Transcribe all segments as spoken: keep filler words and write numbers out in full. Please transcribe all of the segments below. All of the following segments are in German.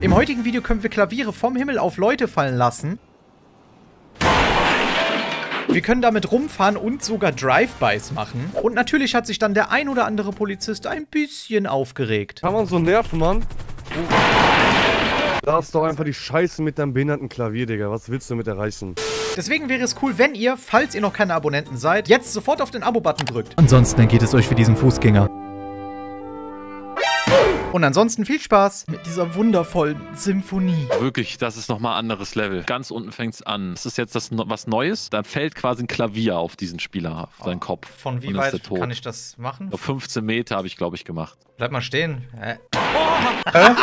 Im heutigen Video können wir Klaviere vom Himmel auf Leute fallen lassen. Wir können damit rumfahren und sogar Drive-Bys machen. Und natürlich hat sich dann der ein oder andere Polizist ein bisschen aufgeregt. Kann man so nerven, Mann? Da ist doch einfach die Scheiße mit deinem behinderten Klavier, Digga. Was willst du damit erreichen? Deswegen wäre es cool, wenn ihr, falls ihr noch keine Abonnenten seid, jetzt sofort auf den Abo-Button drückt. Ansonsten dann geht es euch für diesen Fußgänger. Und ansonsten viel Spaß mit dieser wundervollen Symphonie. Wirklich, das ist nochmal ein anderes Level. Ganz unten fängt es an. Das ist jetzt das, was Neues. Da fällt quasi ein Klavier auf diesen Spieler, auf seinen Kopf. Von wie weit kann ich das machen? Auf fünfzehn Meter habe ich, glaube ich, gemacht. Bleib mal stehen. Hä? Hä?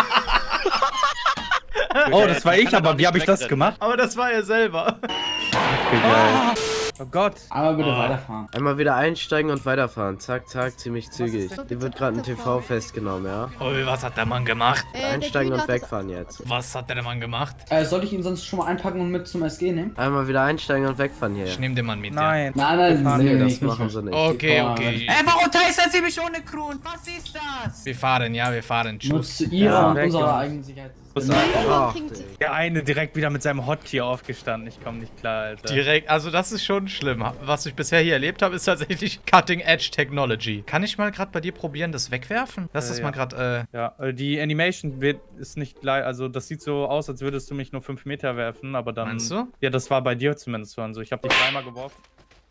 Oh, das war ich, aber wie habe ich das gemacht? Aber das war er selber. Oh, oh Gott. Einmal bitte oh. weiterfahren. Einmal wieder einsteigen und weiterfahren. Zack, zack, ziemlich zügig. Hier wird gerade ein T V festgenommen, ja? Oh, was hat der Mann gemacht? Äh, einsteigen und wegfahren jetzt. Was hat der Mann gemacht? Äh, soll ich ihn sonst schon mal einpacken und mit zum S G nehmen? Einmal wieder einsteigen und wegfahren hier. Ich nehme den Mann mit, Nein. Ja. Nein, nein, nee, nee, das nicht, machen nicht. sie nicht. Okay, okay. Ey, warum teilst du mich ohne Crew? Was ist das? Wir fahren, ja, wir fahren. Nur zu ihrer Ja, und weg, unserer Jungs. eigenen Sicherheit. Ach, Der eine direkt wieder mit seinem Hotkey aufgestanden. Ich komme nicht klar, Alter. Direkt, also das ist schon schlimm. Was ich bisher hier erlebt habe, ist tatsächlich Cutting Edge Technology. Kann ich mal gerade bei dir probieren, das wegwerfen? Lass Äh, das ja. mal gerade, äh... Ja, äh, die Animation wird, ist nicht gleich, also das sieht so aus, als würdest du mich nur fünf Meter werfen, aber dann... Meinst du? Ja, das war bei dir zumindest so. Also ich habe dich dreimal geworfen.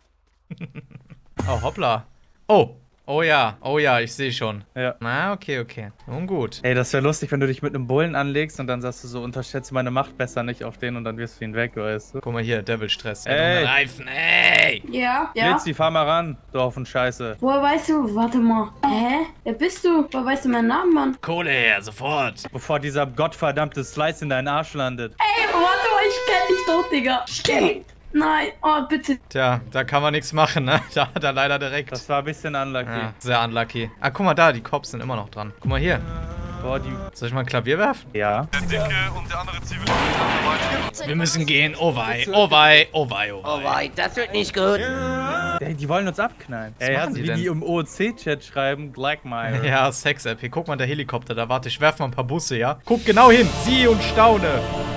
Oh, hoppla. Oh. Oh ja, oh ja, ich sehe schon. Ja. Na, okay, okay. Nun gut. Ey, das wäre lustig, wenn du dich mit einem Bullen anlegst und dann sagst du so, unterschätze meine Macht besser nicht auf den und dann wirst du ihn weg, weißt du? Guck mal hier, Devil Stress. Ey. Reifen, ey! Ja, ja. Blitzi, fahr mal ran, du Haufen Scheiße. Woher weißt du? Warte mal. Hä? Wer bist du? Woher weißt du meinen Namen, Mann? Kohle her, sofort. Bevor dieser gottverdammte Slice in deinen Arsch landet. Ey, warte mal, ich kenn dich doch, Digga. Steh. Nein, oh, bitte. Tja, da kann man nichts machen, ne? Da hat er leider direkt. Das war ein bisschen unlucky. Ja, sehr unlucky. Ah, guck mal da, die Cops sind immer noch dran. Guck mal hier. Boah, die... Soll ich mal ein Klavier werfen? Ja. Der Dicke und der andere Zivilist. Wir müssen gehen. Oh wei, oh wei, oh wei, oh wei. oh wei, das wird nicht gut. Ey, die wollen uns abknallen. Ey, machen also die wie denn? die im O O C-Chat schreiben, Blackmire. Ja, Sex-App. Hier, guck mal, der Helikopter. Da warte, ich werf mal ein paar Busse, ja? Guck genau hin. Sieh und staune.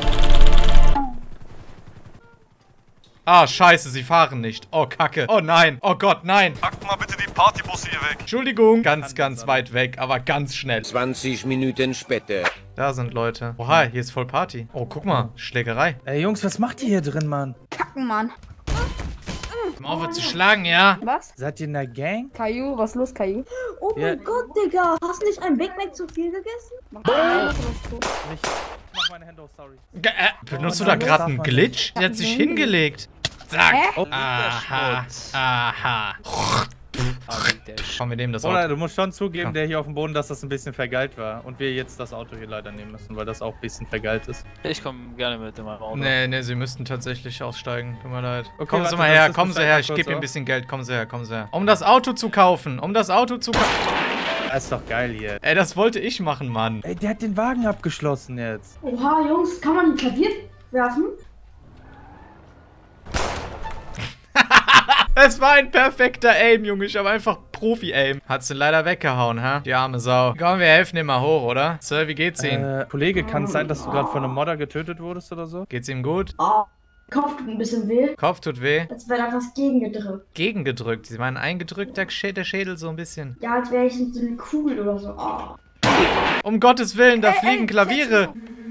Ah, scheiße, sie fahren nicht. Oh, Kacke. Oh nein. Oh Gott, nein. Packt mal bitte die Partybusse hier weg. Entschuldigung. Ganz, ganz weit weg, aber ganz schnell. zwanzig Minuten später. Da sind Leute. Oha, hier ist voll Party. Oh, guck mal. Schlägerei. Ey, Jungs, was macht ihr hier drin, Mann? Kacken, Mann. Komm auf, zu schlagen, ja? Was? Seid ihr in der Gang? Caillou, was ist los, Caillou? Oh Ja. mein Gott, Digga. Hast du nicht ein Big Mac zu viel gegessen? Mach was, was du. Nicht. Ich mach meine Hände auf, sorry. Ge äh, benutzt Oh, du da nein, gerade darf einen man Glitch? Die hat sich hingelegt. Zack. Hä? Oh. Aha. Aha. Komm, wir nehmen das Oder Auto. du musst schon zugeben, Komm. der hier auf dem Boden, dass das ein bisschen vergeilt war. Und wir jetzt das Auto hier leider nehmen müssen, weil das auch ein bisschen vergeilt ist. Ich komme gerne mit in meinem Auto. Nee, nee, sie müssten tatsächlich aussteigen. Tut mir leid. Okay, kommen Sie warte, mal das her, ist kommen Sie Bescheid her. mal Ich kurz gebe Ihnen ein auf. bisschen Geld. Kommen Sie her, kommen Sie her. Um das Auto zu kaufen. Um das Auto zu kaufen. Das ist doch geil hier. Ey, das wollte ich machen, Mann. Ey, der hat den Wagen abgeschlossen jetzt. Oha, Jungs, kann man ein Klavier werfen? Es war ein perfekter Aim, Junge. Ich habe einfach Profi-Aim. Hat's den leider weggehauen, ha? Die arme Sau. Komm, wir helfen ihm mal hoch, oder? Sir, wie geht's Ihnen? Äh, Kollege, kann es sein, dass du gerade von einem Modder getötet wurdest oder so? Geht's ihm gut? Oh, Kopf tut ein bisschen weh. Kopf tut weh. Als wäre da was gegengedrückt. Gegengedrückt. Sie meinen eingedrückt, der, Sch der Schädel so ein bisschen. Ja, als wäre ich so eine Kugel oder so. Oh. Um Gottes Willen, da Ey, fliegen ey, Klaviere.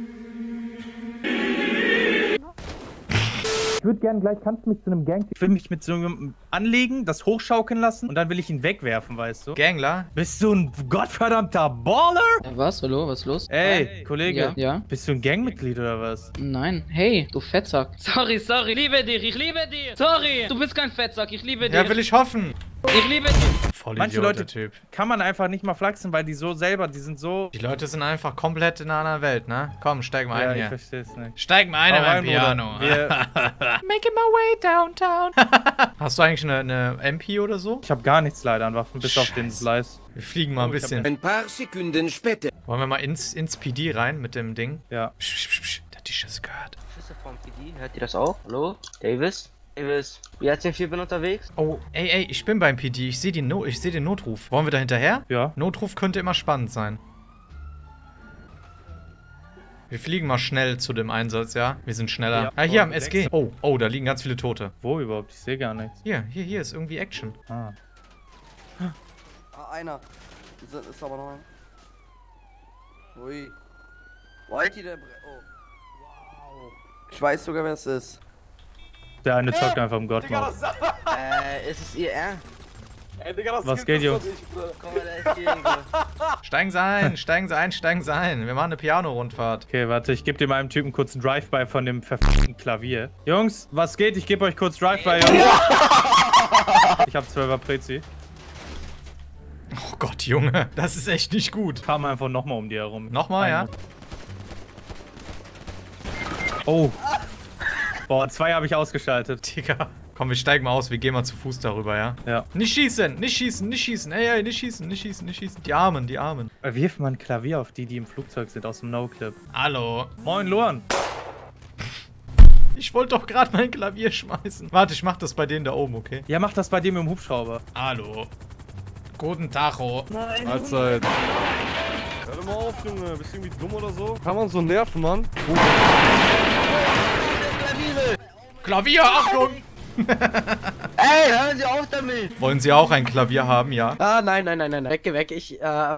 Ich würde gerne gleich, kannst du mich zu einem Gang... Ich will mich mit so einem anlegen, das hochschaukeln lassen und dann will ich ihn wegwerfen, weißt du? Gangler? Bist du ein gottverdammter Baller? Was? Hallo? Was ist los? Ey, Hey. Kollege. Ja, ja. Bist du ein Gangmitglied oder was? Nein. Hey, du Fettsack. Sorry, sorry, ich liebe dich, ich liebe dich. Sorry, du bist kein Fettsack, ich liebe dich. Ja, will ich hoffen. Ich liebe dich. Voll Manche Idiot, Leute der Typ. kann man einfach nicht mal flachsen, weil die so selber, die sind so... Die Leute sind einfach komplett in einer anderen Welt, ne? Komm, steig mal Ja, ein ich hier. versteh's nicht. Steig mal ein Hau in mein rein, Bruder. Piano. Wir- Making my way downtown. Hast du eigentlich eine, eine M P oder so? Ich habe gar nichts leider an Waffen, bis auf den Scheiße. Slice. Wir fliegen mal ein Oh, ich hab bisschen. Ein paar Sekunden später. Wollen wir mal ins, ins P D rein mit dem Ding? Ja. Psch, psch, psch, psch. Der hat die Schüsse gehört. Schüsse vom P D, hört ihr das auch? Hallo? Davis? Davis, wie hat vier bin unterwegs? Oh, ey, ey, ich bin beim P D. Ich sehe no seh den Notruf. Wollen wir da hinterher? Ja. Notruf könnte immer spannend sein. Wir fliegen mal schnell zu dem Einsatz, ja? Wir sind schneller. Ja, ah, hier am und S G. Oh, oh, da liegen ganz viele Tote. Wo überhaupt? Ich sehe gar nichts. Hier, hier, hier ist irgendwie Action. Ah. Ah, einer. Ist, ist aber noch ein. Ui. Wo hat die der Bre Oh. Wow. Ich weiß sogar, wer es ist. Der eine zockt einfach im Gott. Äh, ist es ihr Ernst? Ey, Digga, das Was geht, Jungs? Komm mal, da ist die Digga. Steigen Sie ein, steigen Sie ein, steigen Sie ein. Wir machen eine Piano-Rundfahrt. Okay, warte, ich gebe dem einen Typen kurz einen Drive-By von dem verfickten Klavier. Jungs, was geht? Ich gebe euch kurz Drive-By, Jungs. Ich hab zwölfer Prezi. Oh Gott, Junge, das ist echt nicht gut. Fahren wir einfach nochmal um die herum. Nochmal, ja? Oh. Boah, zwei habe ich ausgeschaltet. Digga. Komm, wir steigen mal aus, wir gehen mal zu Fuß darüber, ja? Ja. Nicht schießen, nicht schießen, nicht schießen. Ey, ey, nicht schießen, nicht schießen, nicht schießen. Die Armen, die Armen. Wirf mal ein Klavier auf die, die im Flugzeug sind, aus dem No-Clip. Hallo. Moin, Luan. Ich wollte doch gerade mein Klavier schmeißen. Warte, ich mach das bei denen da oben, okay? Ja, mach das bei dem im Hubschrauber. Hallo. Guten Tacho. Nein. Mahlzeit. Hör mal auf, Junge. Bist du irgendwie dumm oder so? Kann man so nerven, Mann? Oh. Klavier, Achtung! Ey, hören Sie auf damit! Wollen Sie auch ein Klavier haben, ja? Ah, nein, nein, nein, nein. Weg, weg. Ich, äh...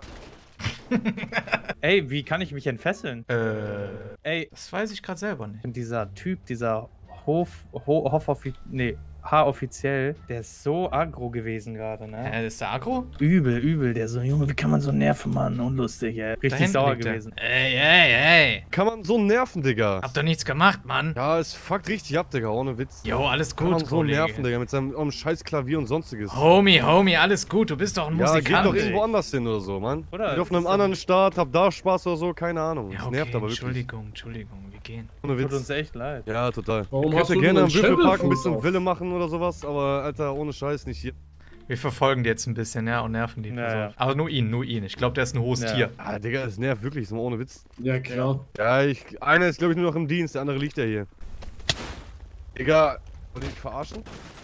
Ey, wie kann ich mich entfesseln? Äh... Ey. Das weiß ich gerade selber nicht. Dieser Typ, dieser Hof... Ho, Hofoffizier... Nee. H-offiziell, der ist so aggro gewesen gerade, ne? Äh, ist der aggro? Übel, übel. Der so, Junge, wie kann man so nerven, Mann? Unlustig, ey. Richtig sauer gewesen. Ey, ey, ey. Kann man so nerven, Digga? Hab doch nichts gemacht, Mann. Ja, es fuckt richtig ab, Digga, ohne Witz. Jo, alles gut, Kann man so Kollege. nerven, Digga, mit seinem um, scheiß Klavier und sonstiges. Homie, Homie, alles gut. Du bist doch ein Ja, Musikant. geht doch ey. irgendwo anders hin oder so, Mann. Oder? Ich auf einem anderen Staat, hab da Spaß oder so, keine Ahnung. Ja, Das okay, nervt aber wirklich. Entschuldigung, Entschuldigung, wir gehen. Ohne Witz. Tut uns echt leid. Ja, total. Warum ich hast hätte du gerne denn am einen Würfelpark ein Schädelfuß bisschen auf? Wille machen oder sowas, aber Alter, ohne Scheiß nicht hier. Wir verfolgen die jetzt ein bisschen, ja, und nerven die. Ja, Person. ja. Aber nur ihn, nur ihn. Ich glaube, der ist ein hohes Ja. Tier. Ah, Digga, das nervt wirklich, so ohne Witz. Ja, klar. Ja, ich, einer ist glaube ich nur noch im Dienst, der andere liegt ja hier. Digga, wollt ihr mich verarschen?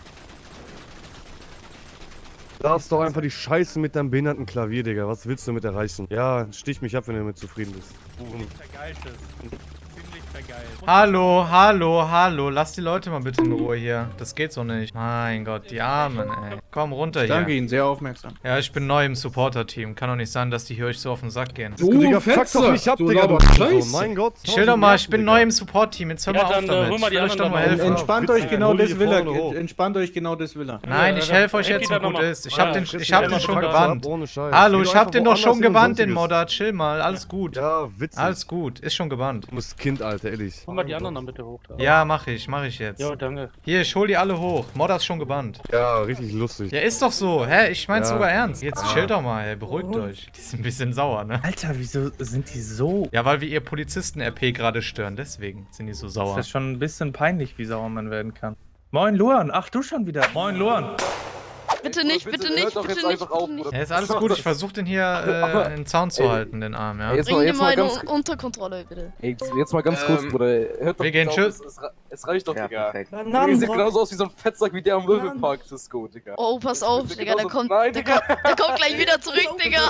Lass doch einfach die Scheiße mit deinem behinderten Klavier, Digga. Was willst du damit erreichen? Ja, stich mich ab, wenn du damit zufrieden bist. Vergeiltes. Ziemlich vergeilt. Hallo, hallo, hallo. Lass die Leute mal bitte in Ruhe hier. Das geht so nicht. Mein Gott, die Armen, ey. Komm runter hier. Danke Ihnen, sehr aufmerksam. Ja, ich bin neu im Supporter-Team. Kann doch nicht sein, dass die hier euch so auf den Sack gehen. Du, Digga, fuck doch nicht ab, du Digga, du laberst Person. Scheiße. Mein Gott. Chill doch mal, ich bin neu im Support-Team. Jetzt hör mal Ja, auf dann, äh, damit. hol mal die Ich will euch anderen doch nur noch mal. helfen. Entspannt Witzig, euch genau hol die das hier will vorne er. hoch. Entspannt euch genau das will er. Nein, ich helfe euch Helft jetzt, die so dann gut noch mal. ist. Ich hab Ja, den, friss ich die hab einmal den schon Fresse gebannt. ab, ohne Scheiß. Hallo, Geh ich doch hab einfach den doch woanders schon hin und gebannt, den sonstiges. Modder. Chill mal, alles gut. Ja, witzig. Alles gut, ist schon gebannt. Du bist Kind, Alter, ehrlich. Hol mal die anderen dann bitte hoch. Da. Ja, mach ich, mach ich jetzt. Jo, danke. Hier, ich hol die alle hoch. Modder ist schon gebannt. Ja, richtig lustig. Ja, ist doch so. Hä? Ich mein's Ja. sogar ernst. Jetzt chill doch mal, ey. Beruhigt euch. Die sind ein bisschen sauer, ne? Alter, wieso sind die so? Ja, weil wir ihr Polizisten-R P gerade stören. Deswegen sind die so Das sauer. ist schon ein bisschen peinlich, wie sauer man werden kann. Moin, Luan. Ach, du schon wieder. Moin, Luan. Bitte nicht, bitte nicht, bitte nicht, bitte nicht. Ja, ist alles gut. Ich versuch den hier äh, in den Zaun zu halten, den Arm, ja? Bring ihn mal un unter Kontrolle, bitte. Ey, jetzt mal ganz kurz, Bruder. Hört doch Wir gehen, auf, tschüss. Es, es reicht doch, Ja, Digga. perfekt. Ihr seht genauso aus wie so ein Fettsack wie der am Löwenpark, Cisco, Digga. Oh, pass auf, Bitte Digga, der genauso- kommt, Nein, der Digga. kommt, der kommt gleich wieder zurück, Digga.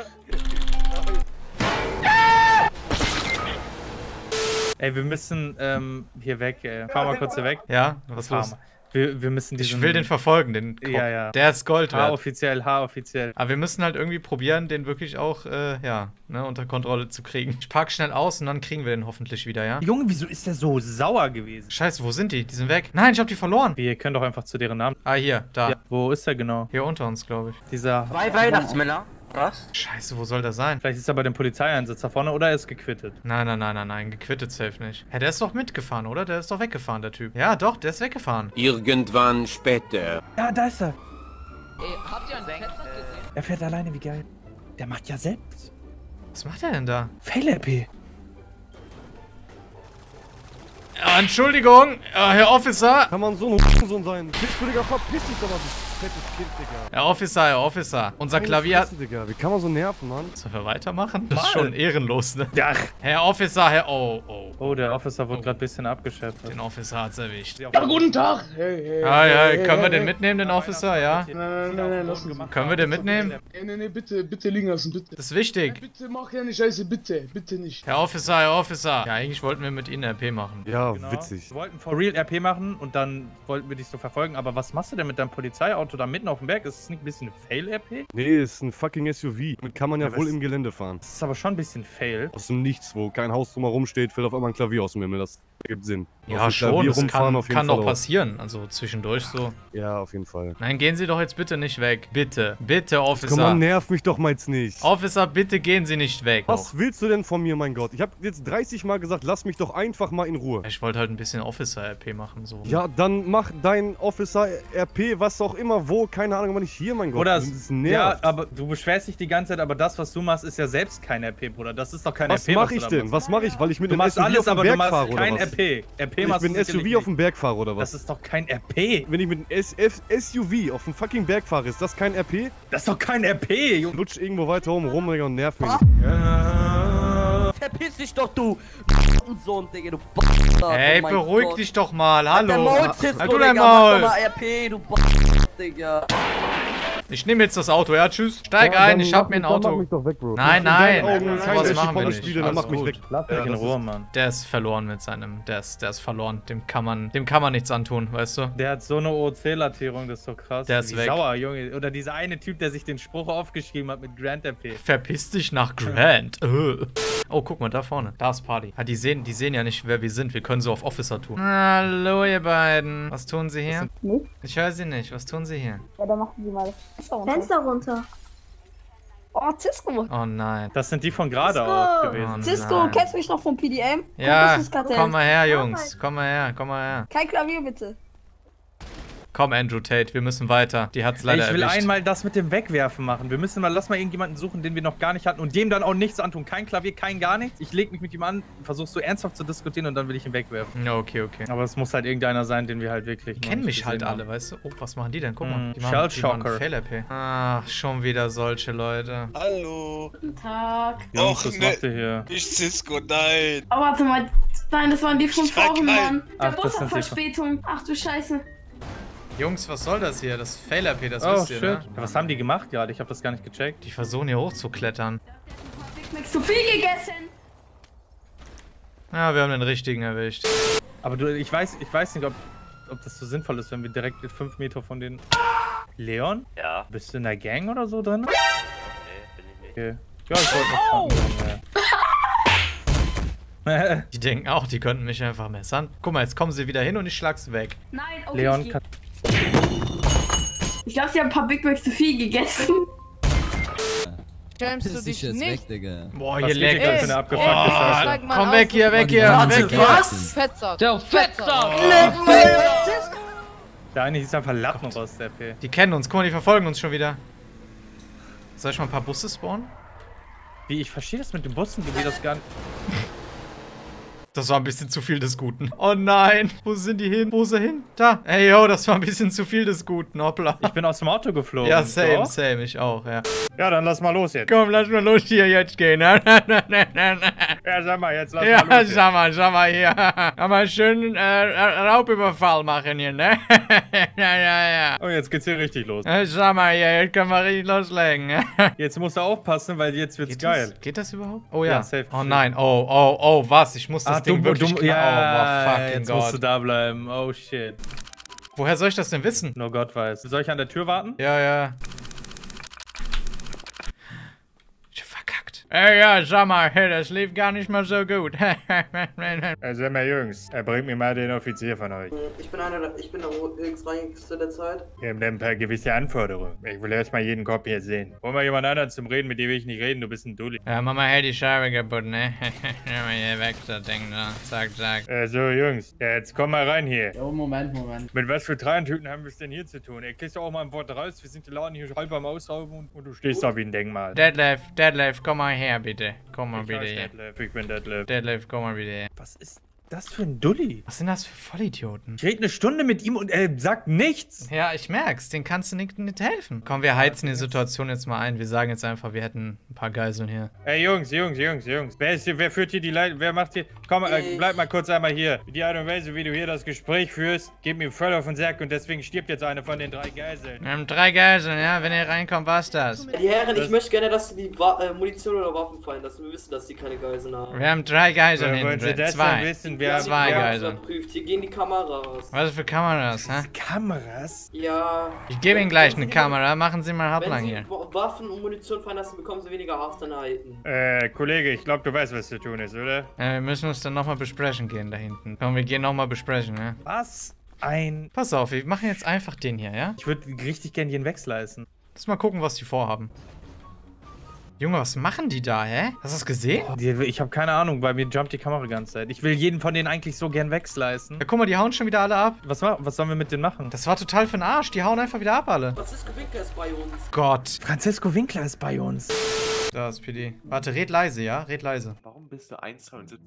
Ey, wir müssen ähm, hier weg, ey. Fahr mal kurz hier weg. Ja? Was Fahr los? mal. Wir, wir müssen diesen... Ich will den verfolgen, den Kopf. Ja, ja. Der ist Gold wert. H-offiziell, H-offiziell. Aber wir müssen halt irgendwie probieren, den wirklich auch, äh, ja, ne, unter Kontrolle zu kriegen. Ich park schnell aus und dann kriegen wir den hoffentlich wieder, ja? Junge, wieso ist der so sauer gewesen? Scheiße, wo sind die? Die sind weg. Nein, ich hab die verloren. Wir können doch einfach zu deren Namen. Ah, hier, da. Ja, wo ist der genau? Hier unter uns, glaube ich. Dieser... Zwei Weihnachtsmänner. Was? Scheiße, wo soll der sein? Vielleicht ist er bei dem Polizeieinsatz da vorne oder er ist gequittet. Nein, nein, nein, nein, nein, gequittet safe nicht. Hä, der ist doch mitgefahren, oder? Der ist doch weggefahren, der Typ. Ja, doch, der ist weggefahren. Irgendwann später. Ja, da ist er. Ey, habt ihr einen Fettsack gesehen? Er fährt alleine, wie geil. Der macht ja selbst. Was macht er denn da? Fail-R P. Ja, Entschuldigung, äh, Herr Officer. Kann man so ein Hurensohn sein? Bitch, Digga, verpiss dich doch mal. fettes Kind, Digga. Herr Officer, Herr Officer. Unser Meine Klavier hat... Fresse, Digga. Wie kann man so nerven, Mann? Sollen wir weitermachen? Das Mal. ist schon ehrenlos, ne? Ja. Herr Officer, Herr... Oh, oh. Oh, der Officer wurde gerade ein bisschen abgeschätzt. Den Officer hat's erwischt. Ja, guten Tag. Hey, hey, Hi, hi. hey, Können wir hey, den hey. mitnehmen, den Officer, ja? Nein, nein, nein, nein, lass uns. Können wir den mitnehmen? Nee, nee, nee, bitte, bitte liegen lassen, bitte. Das ist wichtig. Nein, bitte mach keine Scheiße, bitte, bitte nicht. Herr Officer, Herr Officer. Ja, eigentlich wollten wir mit Ihnen R P machen. Ja, Genau. witzig. Wir wollten for real R P machen und dann wollten wir dich so verfolgen. Aber was machst du denn mit deinem Polizeiauto da mitten auf dem Berg? Ist das nicht ein bisschen Fail-R P? Nee, ist ein fucking S U V. Damit kann man ja, Ja, wohl was- im Gelände fahren. Das ist aber schon ein bisschen Fail. Aus dem Nichts, wo kein Haus drumherum steht, fällt auf einmal ein Klavier aus dem Himmel. Das ergibt Sinn. Auf Ja, dem schon. Klavier Das rumfahren kann, auf jeden kann Fall doch auch. passieren. Also zwischendurch so. Ja, auf jeden Fall. Nein, gehen Sie doch jetzt bitte nicht weg. Bitte. Bitte, Komm Officer. mal, nerv mich doch mal jetzt nicht. Officer, bitte gehen Sie nicht weg. Was willst du denn von mir, mein Gott? Ich habe jetzt dreißig Mal gesagt, lass mich doch einfach mal in Ruhe. Ich wollte halt ein bisschen Officer-R P machen, so. Ja, dann mach dein Officer R P, was auch immer, wo, keine Ahnung, aber nicht hier, mein Gott. Oder das ist nervt. ja, aber du beschwerst dich die ganze Zeit, aber das, was du machst, ist ja selbst kein R P, Bruder. Das ist doch kein Was R P. mache ich du da denn? machst. Was mache ich? Weil ich mit Du dem machst S U V alles, auf den aber du Berg machst fahre, oder kein was? R P. R P Ich machst bin du S U V sicherlich auf dem nicht. Berg fahre, oder was? Das ist doch kein R P. Wenn ich mit einem S U V auf dem fucking Berg fahre, ist das kein R P? Das ist doch kein R P, Junge. Lutsch irgendwo weiter oben rum, Digga, und nerv mich. Verpiss dich doch, du Sohn, Digga, du Bastard. Ey, oh mein beruhig Gott. dich doch mal. Halt dein Hallo. Maul, Cisco, Halt du dein Digga, mach doch Maul. mal R P, du Bastard, Digga. Ich nehme jetzt das Auto, ja? Tschüss. Steig Ja, ein, dann ich hab mach mir ein mich- dann mach Auto. mich doch weg, Bro. Nein, In deinen nein. Augen, Sowas kein machen wir Spiele, nicht. dann Alles mach mich gut. weg. Lass mich Ja, in das Ruhe, ist- Mann. Der ist verloren mit seinem. Der ist, der ist verloren. Dem kann man. Dem kann man nichts antun, weißt du? Der hat so eine O C-Latierung, das ist so krass. Der ist Wie weg. sauer, Junge. Oder dieser eine Typ, der sich den Spruch aufgeschrieben hat mit Grand R P. Verpiss dich nach Grant. Äh. Oh, guck mal, da vorne. Da ist Party. Ah, die sehen, die sehen ja nicht, wer wir sind. Wir können so auf Officer tun. Hallo, ihr beiden. Was tun sie hier? Nicht? Ich höre sie nicht. Was tun sie hier? Ja, dann machen Sie mal das Fenster runter. Oh, Cisco. Oh nein. Das sind die von gerade Cisco. auch gewesen. Oh Cisco, nein. kennst du mich noch vom P D M? Ja, Kumpels fürs Kartell. komm mal her, Jungs. Komm mal her, komm mal her. Kein Klavier, bitte. Komm, Andrew Tate, wir müssen weiter. Die hat's Ey, leider ich will erwischt. einmal das mit dem Wegwerfen machen. Wir müssen mal, lass mal irgendjemanden suchen, den wir noch gar nicht hatten und dem dann auch nichts antun. Kein Klavier, kein gar nichts. Ich leg mich mit ihm an, versuchst so ernsthaft zu diskutieren und dann will ich ihn wegwerfen. Ja, okay, okay. Aber es muss halt irgendeiner sein, den wir halt wirklich. Die kennen mich halt alle, weißt du? Oh, was machen die denn? Guck mal. Mm, Die machen, die machen Shellshocker. Fail-R P. Ach, schon wieder solche Leute. Hallo. Guten Tag. Jungs, Och, was ne. macht ihr hier? Nicht Cisco, nein. Oh, warte mal. Nein, das waren die von Schweig vorhin, rein. Mann. Der Ach, das Bus sind hat die von- Verspätung. Ach du Scheiße. Jungs, was soll das hier? Das ist Fail-R P, das Oh, wisst shit. ihr, ne? Ja, was haben die gemacht gerade? Ich habe das gar nicht gecheckt. Die versuchen hier hochzuklettern. Big Macs zu viel gegessen. Ja, wir haben den richtigen erwischt. Aber du, ich weiß, ich weiß nicht, ob, ob das so sinnvoll ist, wenn wir direkt fünf Meter von den... Leon? Ja. Bist du in der Gang oder so drin? Nee, bin ich nicht. Okay. Ja, ich wollte noch fragen. Ja. Die denken auch, die könnten mich einfach messern. Guck mal, jetzt kommen sie wieder hin und ich schlag sie weg. Nein, okay. Leon ich kann... ich glaube, sie haben ein paar Big Macs zu viel gegessen. Schämst du dich nicht? Boah, Was hier geht hier leckt gerade es. für eine abgefuckte Oh, Scheiße? Steig mal komm aus, weg hier, du weg hier, Warte, weg hier. was? Fettsack. Der Fettsack. Der eine ist einfach Lappen raus, der P. Die kennen uns. Guck mal, die verfolgen uns schon wieder. Soll ich mal ein paar Busse spawnen? Wie, ich verstehe das mit den Bussen, wie das gar nicht... Das war ein bisschen zu viel des Guten. Oh nein. Wo sind die hin? Wo ist er hin? Da. Ey, yo, das war ein bisschen zu viel des Guten. Hoppla. Ich bin aus dem Auto geflogen. Ja, same, So? same. Ich auch, ja. Ja, dann lass mal los jetzt. Komm, lass mal los hier jetzt gehen. Ja, sag mal, jetzt lass Ja, mal los. sag mal, sag mal hier. Sag mal schön äh, Raubüberfall machen hier, ne? Ja, ja, ja. Oh, jetzt geht's hier richtig los. Äh, Sag mal hier, jetzt können wir richtig loslegen. Jetzt musst du aufpassen, weil jetzt wird's Geht geil. Das? Geht das überhaupt? Oh ja. Ja, safe. Oh nein, oh, oh, oh, was? Ich muss das Ah, Ding du, wirklich du, knacken. ja, oh, fucking jetzt musst du Gott. da bleiben. Oh, shit. Woher soll ich das denn wissen? Nur Gott weiß. Soll ich an der Tür warten? Ja, ja. Ich hab verkackt. Ey, ja, sag mal, hey, das lief gar nicht mal so gut. Also, mal Jungs, er bringt mir mal den Offizier von euch. Ich bin einer, der- ich bin der höchstrangigste der Zeit. Wir haben ein paar gewisse Anforderungen. Ich will erst mal jeden Kopf hier sehen. Hol mal jemand anderen zum Reden, mit dem will ich nicht reden, du bist ein Dulli. Ja, Mama, hey, die Scheibe kaputt, ne? Ja, mal hier weg, das Ding da. Zack, zack. Äh, so, Jungs, ja, jetzt komm mal rein hier. Oh, Moment, Moment. Mit was für Dreiertypen haben wir es denn hier zu tun? Ey, kriegst du auch mal ein Wort raus? Wir sind die Laden hier halb am Ausrauben und, und du stehst da wie ein Denkmal. Deadlift, Deadlift, komm mal her, bitte. Komm mal Ich bitte heiß her. Detlef, ich bin Detlef. Deadlift, komm mal bitte her. Was ist... das für ein Dulli? Was sind das für Vollidioten? Ich rede eine Stunde mit ihm und er sagt nichts. Ja, ich merk's. Den kannst du nicht, nicht helfen. Komm, wir heizen die Situation jetzt mal ein. Wir sagen jetzt einfach, wir hätten ein paar Geiseln hier. Ey, Jungs, Jungs, Jungs, Jungs. Wer ist hier, wer führt hier die Leitung? Wer macht hier? Komm, äh, bleib mal kurz einmal hier. Die Art und Weise, wie du hier das Gespräch führst, geht mir voll auf den Sack und deswegen stirbt jetzt eine von den drei Geiseln. Wir haben drei Geiseln, ja? Wenn ihr reinkommt, war's das. Die Herren, ich möchte gerne, dass die Wa äh, Munition oder Waffen fallen, dass wir wissen, dass die keine Geiseln haben. Wir haben drei Geiseln Ja, wollen Sie hinten. das Zwei. denn wissen? Wir haben Zwei wir haben Geiseln. Prüft. Hier gehen die Kameras. Was für Kameras, hä? Kameras? Ja. Ich gebe Ihnen gleich eine Kamera. Machen Sie mal Wenn Hauptlang Sie hier. Wa- Waffen und Munition fallen lassen, bekommen Sie weniger Haftanhalten. Äh, Kollege, ich glaube, du weißt, was zu tun ist, oder? Ja, wir müssen uns dann nochmal besprechen gehen da hinten. Komm, wir gehen nochmal besprechen, ja? Was ein... Pass auf, wir machen jetzt einfach den hier, ja? Ich würde richtig gerne jeden wegleisten. Lass mal gucken, was die vorhaben. Junge, was machen die da, hä? Hast du das gesehen? Die, ich habe keine Ahnung, bei mir jumpt die Kamera die ganze Zeit. Ich will jeden von denen eigentlich so gern wegslicen. Ja, guck mal, die hauen schon wieder alle ab. Was, ma- was sollen wir mit denen machen? Das war total für den Arsch. Die hauen einfach wieder ab, alle. Francisco Winkler ist bei uns. Gott. Francisco Winkler ist bei uns. Da ist P D. Warte, red leise, ja? Red leise. Warum bist du eins neunundsiebzig?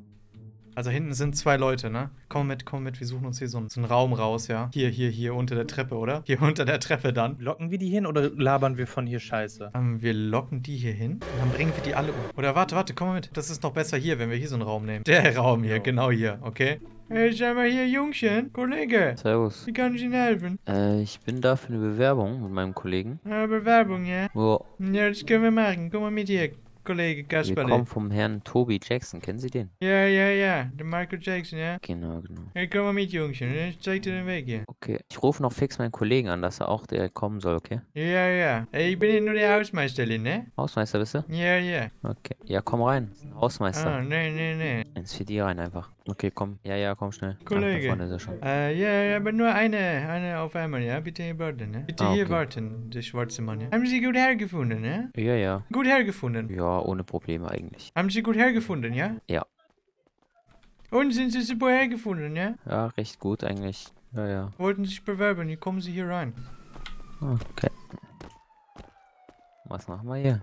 Also hinten sind zwei Leute, ne? Komm mit, komm mit. Wir suchen uns hier so einen, so einen Raum raus, ja? Hier, hier, hier unter der Treppe, oder? Hier unter der Treppe dann. Locken wir die hin oder labern wir von hier Scheiße? Ähm, wir locken die hier hin und dann bringen wir die alle um. Oder warte, warte, komm mal mit. Das ist noch besser hier, wenn wir hier so einen Raum nehmen. Der Raum hier, genau hier, okay? Hey, schau mal hier, Jungchen. Kollege. Servus. Wie kann ich Ihnen helfen? Äh, ich bin da für eine Bewerbung mit meinem Kollegen. Ja, Bewerbung, ja? Ja. Ja, das können wir machen. Komm mal mit hier, Kollege Wir Kasperle. kommen vom Herrn Toby Jackson. Kennen Sie den? Ja, ja, ja. Der Michael Jackson, ja? Genau, genau. Hey, komm mal mit, Jungchen. Ich zeig dir den Weg hier. Okay. Ich rufe noch fix meinen Kollegen an, dass er auch der kommen soll, okay? Ja, ja. Ey, ich bin hier nur der Hausmeisterin, ne? Hausmeister, bist du? Ja, ja. Okay. Ja, komm rein. Hausmeister. Ah, nee, nee, nee. Ins vier D rein einfach. Okay, komm. Ja, ja, komm schnell. Kollege. Ach, da vorne ist er schon. Äh, ja, ja, aber nur eine, eine auf einmal, ja? Bitte hier warten, ne? Bitte Ah, hier okay. warten, der schwarze Mann, ja? Haben Sie gut hergefunden, ne? Ja, ja. Gut hergefunden. Ja, ohne Probleme eigentlich. Haben Sie gut hergefunden, ja? Ja. Und sind Sie super hergefunden, ja? Ja, recht gut eigentlich. Ja, ja. Wollten Sie sich bewerben, hier kommen Sie hier rein. Okay. Was machen wir hier?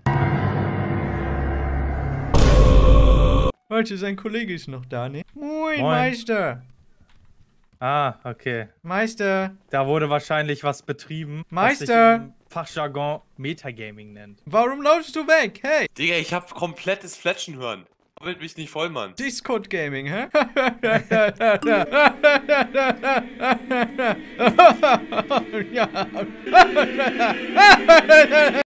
Warte, sein Kollege ist noch da, ne? Moin, Moin. Meister. Ah, okay. Meister. Da wurde wahrscheinlich was betrieben, Meister. was sich im Fachjargon Metagaming nennt. Warum laufst du weg? Hey! Digga, ich hab komplettes Fletschen hören. Holt mich nicht voll, Mann. Discord Gaming, hä? ja.